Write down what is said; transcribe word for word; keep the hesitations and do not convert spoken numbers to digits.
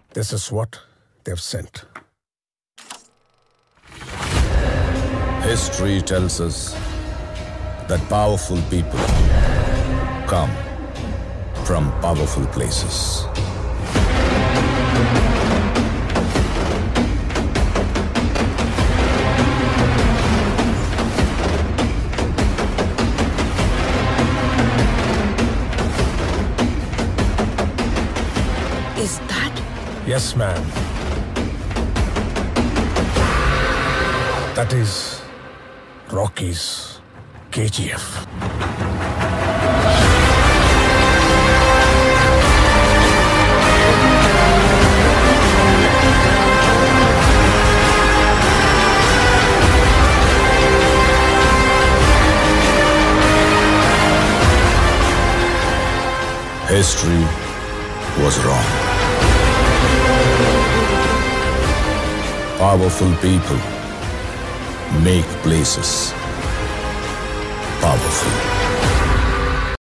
This is what they've sent. History tells us that powerful people come from powerful places. Is that? Yes, ma'am. That is Rocky's K G F. History was wrong. Powerful people make places powerful.